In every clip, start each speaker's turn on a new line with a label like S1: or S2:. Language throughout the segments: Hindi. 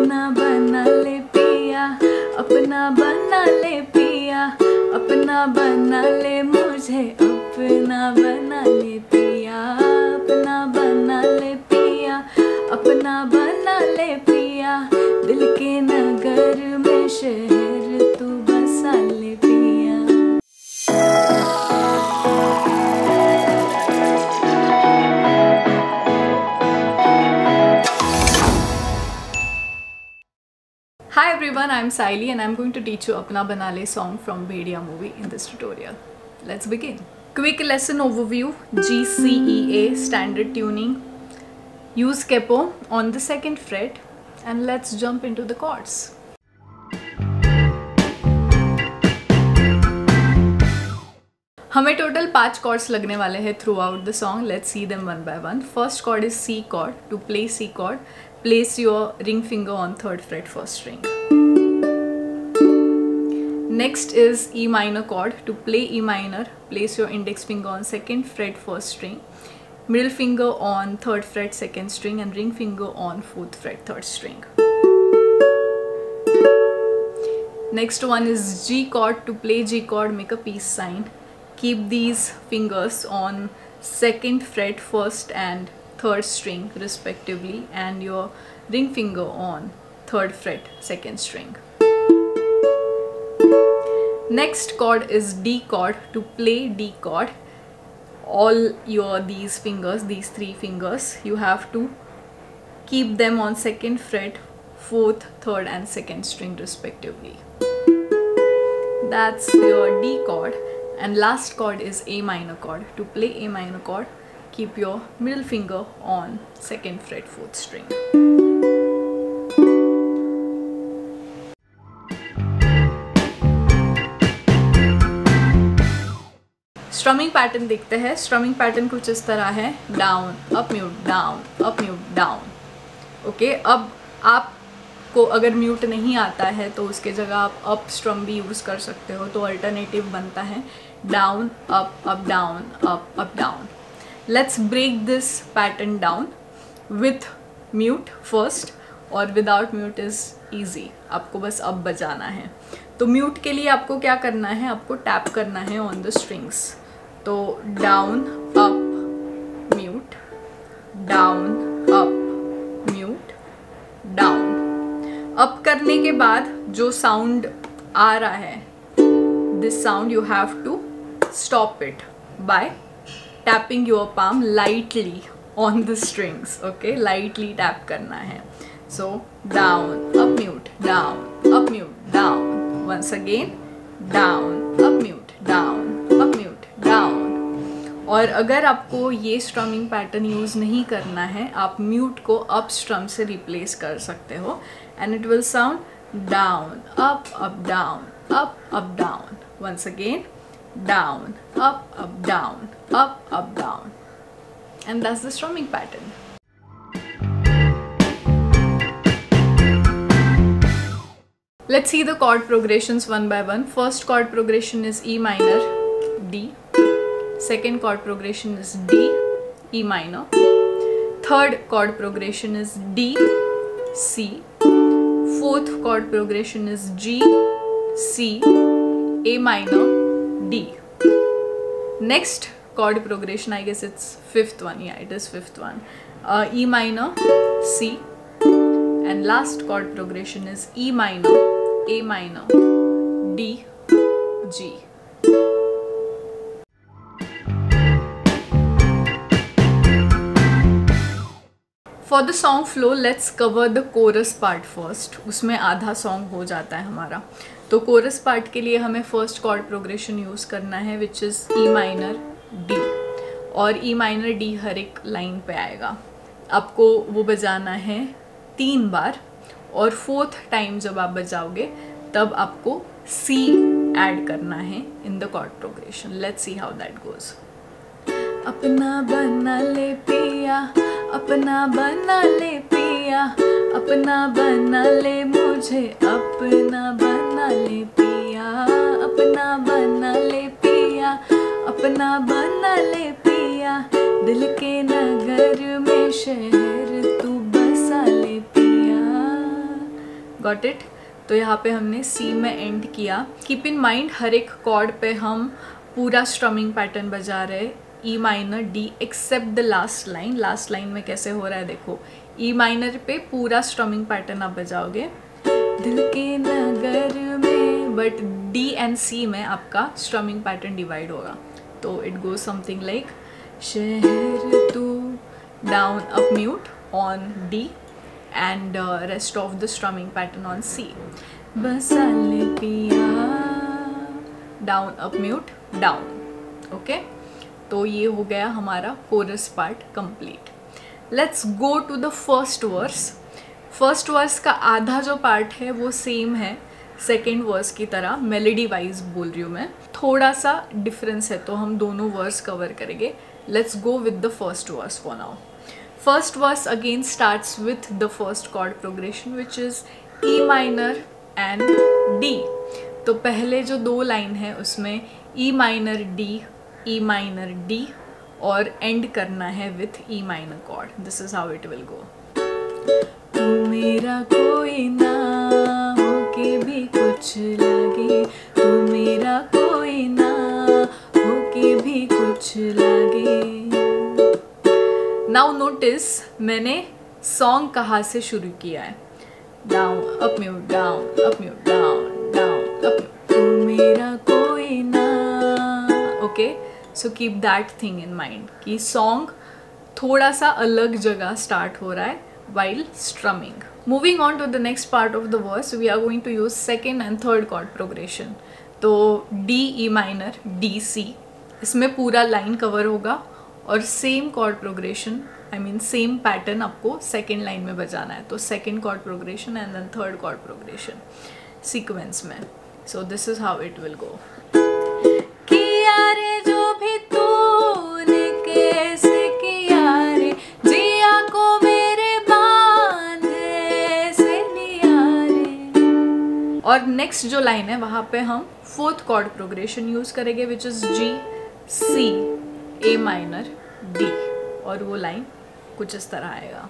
S1: अपना बना ले पिया, अपना बना ले पिया, अपना बना ले मुझे, अपना बना ले पिया, अपना बना ले पिया, अपना बना ले पिया, दिल के नगर में शहर तू बसा ले पिया। Hi everyone, I'm Saili and I'm going to teach you Apna Bana Le song from Bhediya movie in this tutorial. Let's begin. Quick lesson overview: G, C, E, A standard tuning. Use capo on the 2nd fret and let's jump into the chords. हमें टोटल 5 chords लगने वाले हैं throughout the song. Let's see them one by one. First chord is C chord. To play C chord, place your ring finger on 3rd fret 1st string. Next is E minor chord. To play E minor, place your index finger on 2nd fret 1st string, middle finger on 3rd fret 2nd string and ring finger on 4th fret 3rd string. Next one is G chord. To play G chord, make a peace sign. Keep these fingers on 2nd fret 1st and 3rd string respectively and your ring finger on 3rd fret 2nd string. Next chord is D chord. To play D chord, all these fingers, these 3 fingers, you have to keep them on 2nd fret 4th, 3rd and 2nd string respectively. That's your D chord. And last chord is A minor chord. To play A minor chord, keep your middle finger on 2nd fret 4th string. Strumming pattern देखते हैं. स्ट्रमिंग पैटर्न कुछ इस तरह है: down up mute, down up mute, down. Okay, अब आपको अगर म्यूट नहीं आता है तो उसके जगह आप अप स्ट्रम भी यूज़ कर सकते हो. तो अल्टरनेटिव बनता है down up down, up down. Let's break this pattern down with mute first, और विदाउट म्यूट इज़ ईजी. आपको बस अब बजाना है. तो म्यूट के लिए आपको क्या करना है? आपको टैप करना है ऑन द स्ट्रिंग्स. तो down up mute, down up mute, down. Up करने के बाद जो साउंड आ रहा है, this sound you have to stop it by tapping your palm lightly on the strings. Okay, lightly tap करना है. So down up mute, down up mute, down. Once again down up mute, down up mute, down. और अगर आपको ये स्ट्रमिंग पैटर्न यूज़ नहीं करना है, आप म्यूट को अप स्ट्रम से रिप्लेस कर सकते हो and it will sound down up up down, up up down. Once again down up down, up down. And that's the strumming pattern. Let's see the chord progressions one by one. First chord progression is E minor, D. Second chord progression is D, E minor. Third chord progression is D, C. Fourth chord progression is G, C, A minor, D. Next chord progression, I guess it's 5th one. Yeah, it is 5th one. E minor, C. And last chord progression is E minor, A minor, D, G. For the song flow, let's cover the chorus part first. उसमें आधा song हो जाता है हमारा. तो कोरस पार्ट के लिए हमें फर्स्ट कॉर्ड प्रोग्रेशन यूज़ करना है which is E minor D. और ई माइनर डी हर एक लाइन पे आएगा. आपको वो बजाना है 3 बार और 4th टाइम जब आप बजाओगे तब आपको सी ऐड करना है in the chord progression. Let's see how that goes. अपना बना ले पिया, अपना बना ले पिया, अपना बना ले मुझे, अपना बना ले पिया, अपना बना ले पिया, अपना बना ले पिया, दिल के नगर में शहर तू बसा ले पिया. Got it. तो यहाँ पे हमने सी में एंड किया। कीप इन माइंड हर एक कॉर्ड पे हम पूरा स्ट्रमिंग पैटर्न बजा रहे, E minor D except the last line. Last line में कैसे हो रहा है देखो, ई माइनर पे पूरा स्ट्रमिंग पैटर्न आप बजाओगे दिल के नगर में, बट डी एंड सी में आपका स्ट्रमिंग पैटर्न डिवाइड होगा। तो इट गोज समथिंग लाइक शहर तू, down up mute on D and rest of the strumming pattern on C. बसाले पिया, down up mute down. Okay, तो ये हो गया हमारा chorus part complete. Let's go to the first verse. First verse का आधा जो पार्ट है वो सेम है सेकेंड वर्स की तरह, मेलोडी वाइज बोल रही हूँ मैं, थोड़ा सा डिफरेंस है तो हम दोनों वर्स कवर करेंगे। Let's go with the first verse for now. First verse again starts with the first chord progression which is E minor and D. तो पहले जो दो लाइन है उसमें E minor D, E minor D और end करना है with E minor chord. This is how it will go. तू मेरा कोई ना होके भी कुछ लगे, तू मेरा कोई ना होके भी कुछ लगे। नाउ नोटिस मैंने सॉन्ग कहाँ से शुरू किया है, down up mute down up mute down down up mute, तू मेरा कोई ना। Okay, so keep that thing in mind कि सॉन्ग थोड़ा सा अलग जगह स्टार्ट हो रहा है while strumming. Moving on to the next part of the verse, we are going to use second and third chord progression. तो D E minor D C, इसमें पूरा लाइन कवर होगा और same chord progression, I mean same pattern आपको सेकेंड लाइन में बजाना है। तो second chord progression and then third chord progression sequence में। So this is how it will go. किया रे जो भी तूने कैसे किया रे, जिया को मेरे बांधे से लिया रे। और नेक्स्ट जो लाइन है वहाँ पे हम फोर्थ कॉर्ड प्रोग्रेशन यूज करेंगे which is G C A minor D, और वो लाइन कुछ इस तरह आएगा।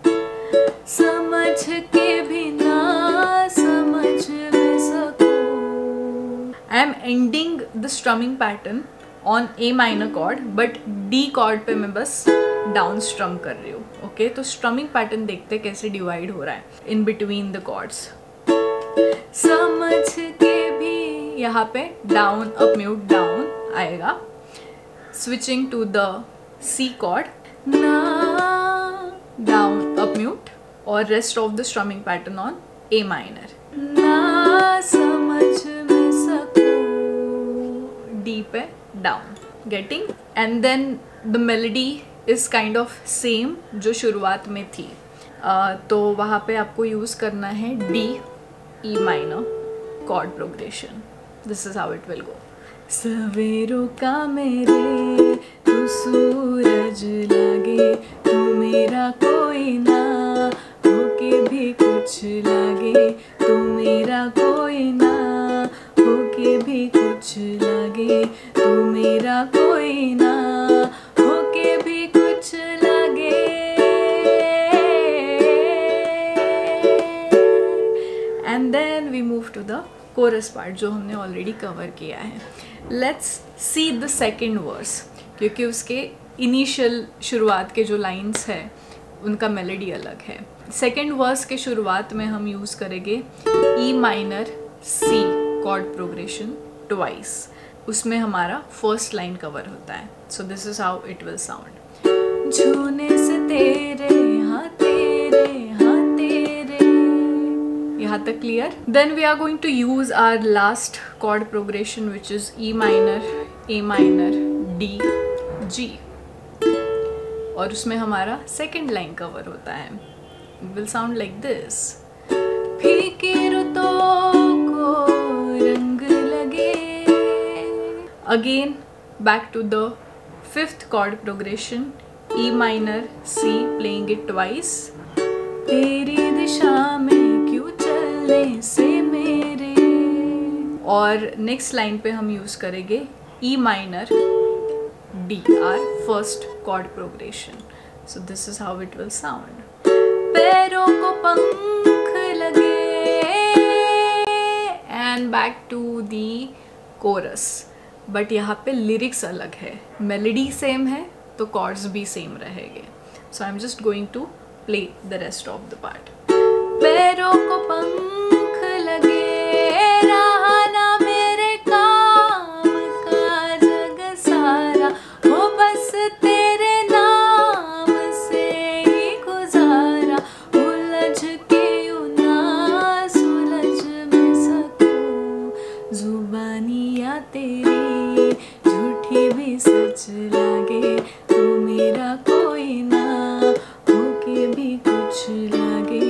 S1: समझ के भी ना समझ में सकूं। I am ending the strumming pattern on A minor chord, but D chord पे मैं बस डाउन स्ट्रम कर रही हूँ। ओके, तो स्ट्रमिंग पैटर्न देखते कैसे डिवाइड हो रहा है इन बिटवीन द कॉर्ड्स। समझ के भी यहाँ पे डाउन अप म्यूट डाउन आएगा, switching to the C chord, na down up mute, और rest of the strumming pattern on A minor, ना समझ में सकूं, D पे down, getting, and then the melody is kind of same जो शुरुआत में थी। तो वहाँ पे आपको यूज़ करना है D E minor chord progression. This is how it will go. सवेरों का मेरे तू सूरज लगे, तू मेरा कोई ना होके भी कुछ लगे, तू मेरा कोई ना होके भी कुछ लगे, तू मेरा कोई ना होके भी कुछ लगे। And then we move to the chorus part जो हमने ऑलरेडी कवर किया है। Let's see the second verse, क्योंकि उसके इनिशियल शुरुआत के जो लाइंस है उनका मेलोडी अलग है। सेकेंड वर्स के शुरुआत में हम यूज़ करेंगे E minor C chord progression twice, उसमें हमारा फर्स्ट लाइन कवर होता है। So this is how it will sound. छूने से तेरे हाँ तेरे हाँ तेरे, यहाँ तक clear. Then we are going to use our last chord progression which is E minor A minor D G, और उसमें हमारा सेकेंड लाइन कवर होता है। It will sound like this. फीकी रुतों को रंग लगे। Again back to the fifth chord progression E minor C, playing it twice. तेरी दिशा में क्यों चलने से मेरे, और नेक्स्ट लाइन पे हम यूज करेंगे E minor D, our first chord progression. So this is how it will sound. पैरों को पंख लगे, then back to the chorus, but यहाँ पे लिरिक्स अलग है, मेलोडी सेम है तो कॉर्ड्स भी सेम रहेंगे. So I am just going to play the rest of the part. पैरों को पंख लगे, रहा ना मेरे काम का जग सारा, हो बस तेरे नाम से ही गुजारा, उलझ के यूं ना सुलझ मैं सकूं, जुबानियाँ तेरी झूठी भी सच लागे, तू मेरा कोई ना होके भी कुछ लागे.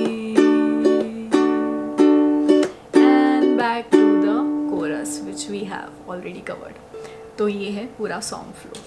S1: Which we have already covered. तो ये है पूरा सॉन्ग फ्लो.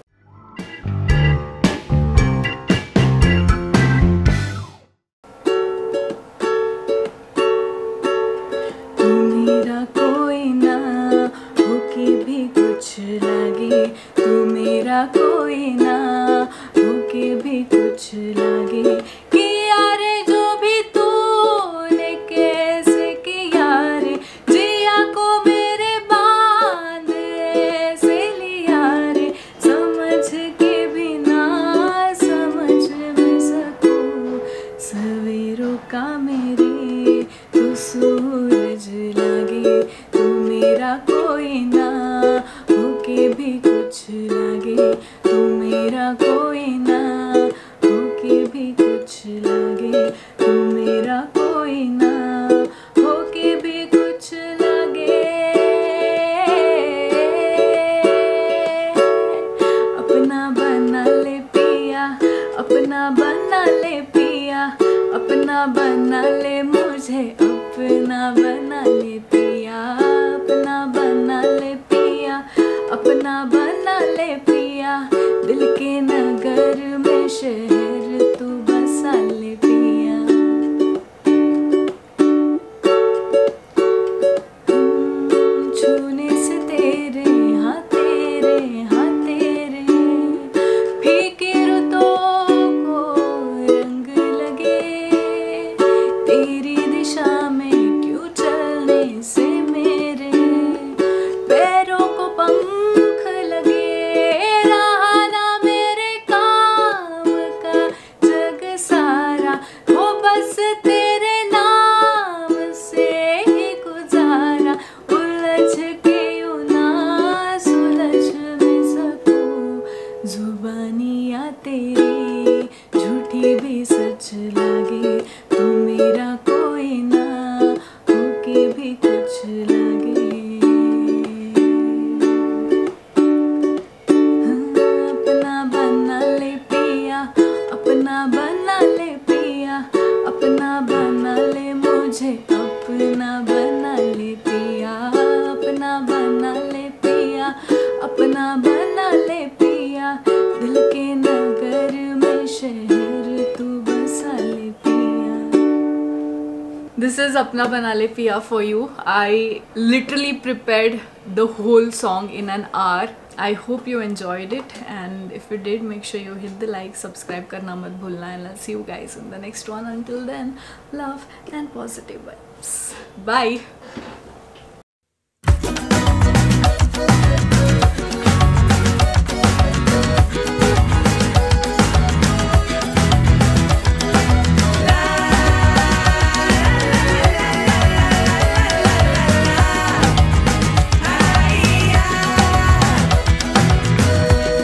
S1: तू मेरा कोई ना होके भी कुछ लगे, तू मेरा कोई ना होके भी कुछ लगे, कि यारे जो भी तूने कैसे किया रे, जिया को का मेरे तू सूरज लगे, तू मेरा कोई ना होके भी कुछ लगे, तू मेरा कोई ना होके भी कुछ लगे, तू मेरा कोई ना होके भी कुछ लगे. अपना बना ले पिया, अपना बना ले पिया, अपना बना ले मुझे, अपना बना ले पिया, अपना बना ले पिया, अपना बना ले पिया, दिल के नगर में शहर तू बसा ले पिया. छूने से तेरे हाँ तेरे हाँ तेरे, फीकी रुतों को रंग लगे, तेरी दिशा में क्यों चलने से मेरे पैरों को पंख लगे, रहा ना मेरे काम का जग सारा, हो बस तेरे नाम से ही गुजारा, उलझ के यूं ना सुलझ मैं सकूं, जुबानियाँ तेरी झूठी भी सच लागे, तू मेरा कोई ना होके भी कुछ लगे. अपना बना ले पिया, अपना बना ले पिया, अपना बना ले मुझे, अपना बना ले पिया, अपना बना ले पिया, अपना बना ले पिया, दिल के नगर में शहर तू बसा ले पिया. This is Apna Bana Le Piya for you. I literally prepared the whole song in an hour. I hope you enjoyed it, and if you did, make sure you hit the like, subscribe karna mat bhulna, and I'll see you guys in the next one. Until then, love and positive vibes. Bye.